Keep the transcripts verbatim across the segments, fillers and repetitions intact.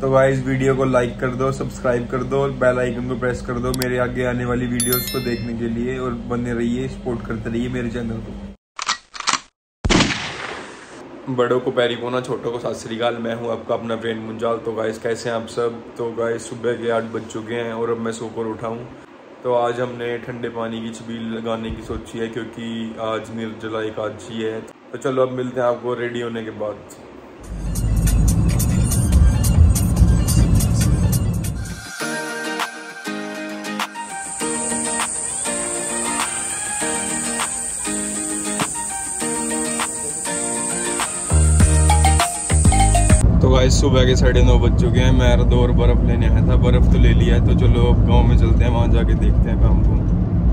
तो guys video को like कर दो, सब्सक्राइब कर दो और बेल आइकन को प्रेस कर दो मेरे आगे आने वाली वीडियोस को देखने के लिए, और बने रहिए, सपोर्ट करते रहिए मेरे चैनल को। बड़ों को पैरी पोना, छोटों को सत श्री अकाल। मैं हूं आपका अपना ब्रेन मुंजाल। तो गाइस कैसे हैं आप सब? तो गाइस सुबह के आठ बज चुके हैं और अब मैं सोकर उठा हूं। तो आज हमने ठंडे पानी की छबील लगाने की सोची है क्योंकि आज निर्जला एकादशी है। तो चलो अब मिलते हैं आपको रेडी होने के बाद। तो गाइस सुबह के साढ़े नौ बज चुके हैं। मैं और बर्फ़ लेने आया था, बर्फ़ तो ले लिया है। तो चलो अब गांव में चलते हैं, वहां जाके देखते हैं काम को।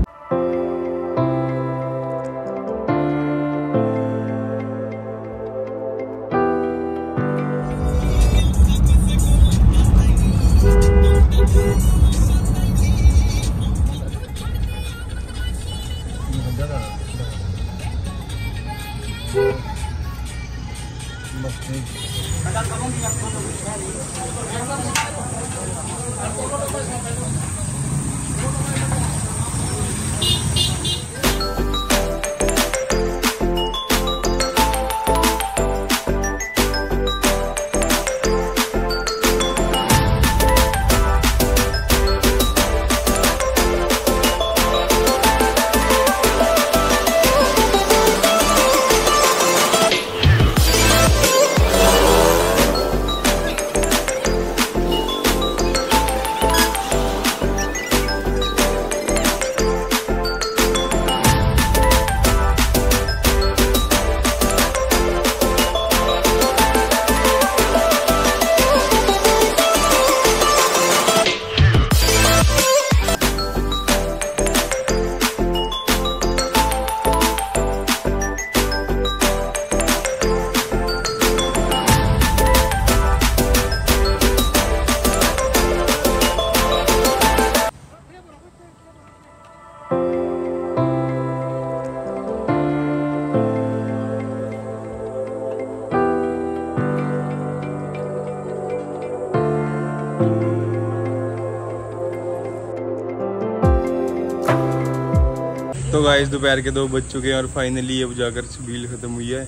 तो गाइस दोपहर के दो बज चुके हैं और फाइनली अब जाकर छबील ख़त्म हुई है।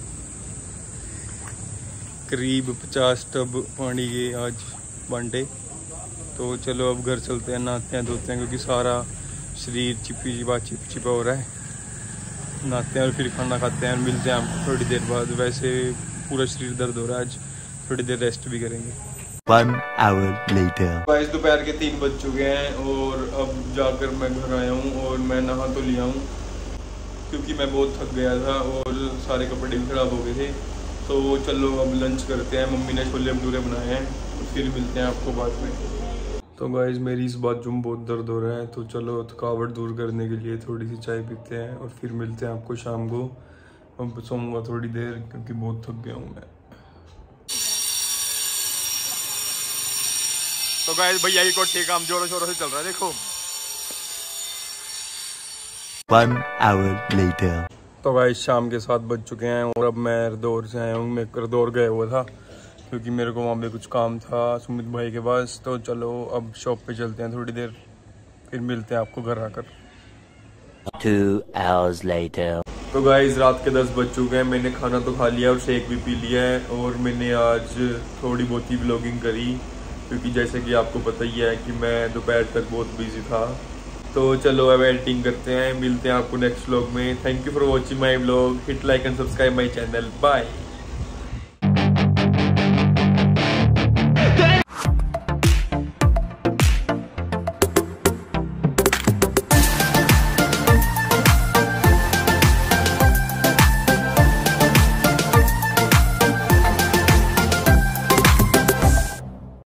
करीब पचास टब पानी के आज बांटे। तो चलो अब घर चलते हैं, नहाते हैं, धोते हैं क्योंकि सारा शरीर चिपी चिपा चिप चिपा हो रहा है। नहाते हैं और फिर खाना खाते हैं और मिलते हैं आपको थोड़ी देर बाद। वैसे पूरा शरीर दर्द हो रहा है, आज थोड़ी देर रेस्ट भी करेंगे। One hour later. गाइस दोपहर के तीन बज चुके हैं और अब जाकर मैं घर आया हूँ और मैं नहा तो लिया हूँ क्योंकि मैं बहुत थक गया था और सारे कपड़े भी ख़राब हो गए थे। तो चलो अब लंच करते हैं। मम्मी ने छोले भटूरे बनाए हैं, तो फिर मिलते हैं आपको बाद में। तो गाइस मेरी इस बाजू में बहुत दर्द हो रहा है, तो चलो थकावट दूर करने के लिए थोड़ी सी चाय पीते हैं और फिर मिलते हैं आपको शाम को। अब सोऊंगा थोड़ी देर क्योंकि बहुत थक गया हूँ मैं। तो गाइस भैया की कोठी काम जोरों शोरों से चल रहा है, देखो। One hour later. तो गाइस शाम के सात बज चुके हैं और अब मैं रदौर से आया हूँ। मैं रदौर गया हुआ था क्योंकि मेरे को वहाँ पे कुछ काम था सुमित भाई के पास। तो चलो अब शॉप पे चलते हैं थोड़ी देर, फिर मिलते हैं आपको घर आकर। Two hours later. तो गाइस रात के दस बज चुके हैं। मैंने खाना तो खा लिया और शेक भी पी लिया है और मैंने आज थोड़ी बहुत ही व्लॉगिंग करी क्योंकि जैसे कि आपको पता ही है कि मैं दोपहर तक बहुत बिजी था। तो चलो अब एडिटिंग करते हैं, मिलते हैं आपको नेक्स्ट व्लॉग में। Thank you for watching my vlog. Hit like and subscribe my channel. Bye.